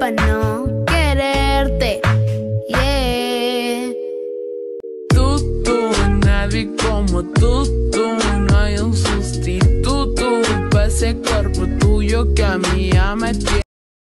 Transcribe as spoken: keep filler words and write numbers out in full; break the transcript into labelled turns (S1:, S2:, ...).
S1: pa' no quererte. Yeah.
S2: Tú, tú, nadie como tú, tú. No hay un sustituto pa' ese cuerpo tuyo que a mí ya me tiene.